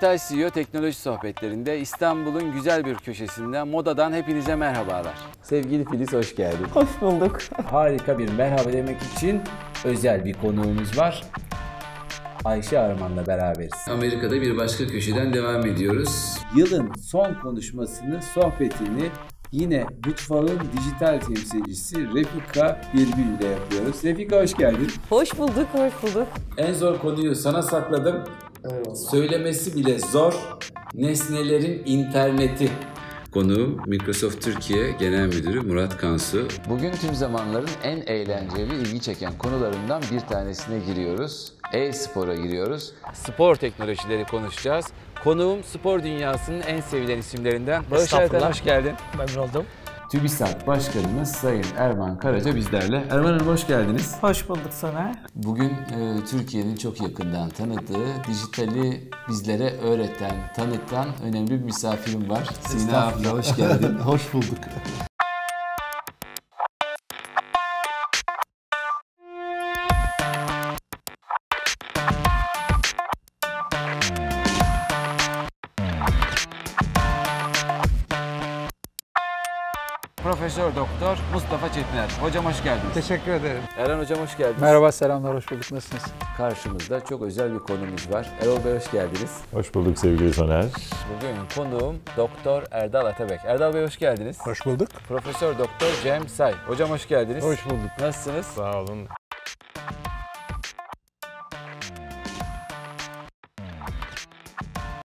Dijital CEO Teknoloji Sohbetlerinde İstanbul'un güzel bir köşesinden modadan hepinize merhabalar. Sevgili Filiz, hoş geldin. Hoş bulduk. Harika bir merhaba demek için özel bir konuğumuz var. Ayşe Arman'la beraberiz. Amerika'da bir başka köşeden devam ediyoruz. Yılın son konuşmasını, sohbetini yine mutfağın dijital temsilcisi Refika Birgül ile yapıyoruz. Refika, hoş geldin. Hoş bulduk, hoş bulduk. En zor konuyu sana sakladım. Söylemesi bile zor. Nesnelerin interneti. Konuğum Microsoft Türkiye Genel Müdürü Murat Kansu. Bugün tüm zamanların en eğlenceli, ilgi çeken konularından bir tanesine giriyoruz. E-spora giriyoruz. Spor teknolojileri konuşacağız. Konuğum spor dünyasının en sevilen isimlerinden. Barış Erten, hoş geldin. Memnun oldum. TÜBİSAT Başkanımız Sayın Erman Karaca bizlerle. Erman Hanım, hoş geldiniz. Hoş bulduk Soner. Bugün Türkiye'nin çok yakından tanıdığı, dijitali bizlere öğreten, tanıtan önemli bir misafirim var. Sina abla, hoş geldin. Hoş bulduk. Profesör Doktor Mustafa Çetiner. Hocam hoş geldiniz. Teşekkür ederim. Erhan Hocam, hoş geldiniz. Merhaba, selamlar, hoş bulduk. Nasılsınız? Karşımızda çok özel bir konumuz var. Erol Bey, hoş geldiniz. Hoş bulduk sevgili Soner. Bugün konuğum Doktor Erdal Atabek. Erdal Bey, hoş geldiniz. Hoş bulduk. Profesör Doktor Cem Say. Hocam hoş geldiniz. Hoş bulduk. Nasılsınız? Sağ olun.